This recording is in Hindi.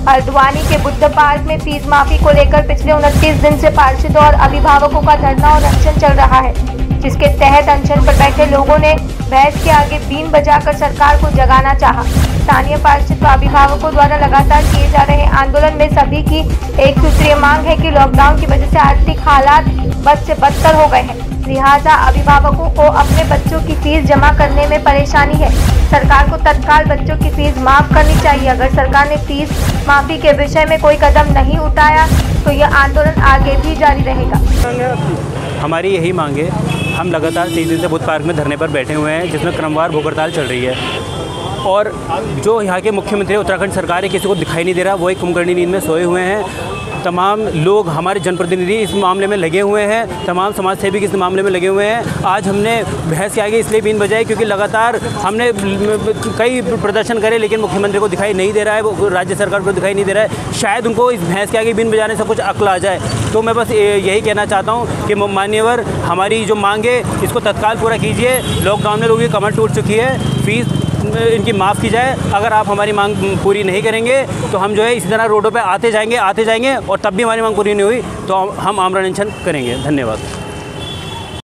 हल्द्वानी के बुद्ध पार्क में फीस माफी को लेकर पिछले 29 दिन से पार्षदों और अभिभावकों का धरना और अनशन चल रहा है, जिसके तहत अनशन पर बैठे लोगों ने भैंस के आगे बीन बजाकर सरकार को जगाना चाहा। स्थानीय पार्षद व अभिभावकों द्वारा लगातार किए जा रहे आंदोलन में सभी की एक सूत्रीय मांग है कि लॉकडाउन की वजह से आर्थिक हालात बद से बदतर हो गए हैं, लिहाजा अभिभावकों को अपने बच्चों की फीस जमा करने में परेशानी है। सरकार को तत्काल बच्चों की फीस माफ करनी चाहिए। अगर सरकार ने फीस माफी के विषय में कोई कदम नहीं उठाया तो यह आंदोलन आगे भी जारी रहेगा। हमारी यही मांग है। हम लगातार 3 दिन से बुद्ध पार्क में धरने पर बैठे हुए हैं, जिसमें क्रमवार भूख हड़ताल चल रही है और जो यहाँ के मुख्यमंत्री उत्तराखंड सरकार है किसी को दिखाई नहीं दे रहा, वो एक कुंभकर्णी नींद में सोए हुए हैं। तमाम लोग हमारे जनप्रतिनिधि इस मामले में लगे हुए हैं, तमाम समाज सेवी इस मामले में लगे हुए हैं। आज हमने भैंस के आगे इसलिए बीन बजाई क्योंकि लगातार हमने कई प्रदर्शन करे लेकिन मुख्यमंत्री को दिखाई नहीं दे रहा है, वो राज्य सरकार को दिखाई नहीं दे रहा है। शायद उनको इस भैंस के आगे बीन बजाने से कुछ अक्ल आ जाए। तो मैं बस यही कहना चाहता हूँ कि मान्यवर हमारी जो मांग है इसको तत्काल पूरा कीजिए। लॉकडाउन में लोगों की कमर टूट चुकी है, फीस इनकी माफ़ की जाए। अगर आप हमारी मांग पूरी नहीं करेंगे तो हम जो है इसी तरह रोडों पे आते जाएंगे और तब भी हमारी मांग पूरी नहीं हुई तो हम आमरण अनशन करेंगे। धन्यवाद।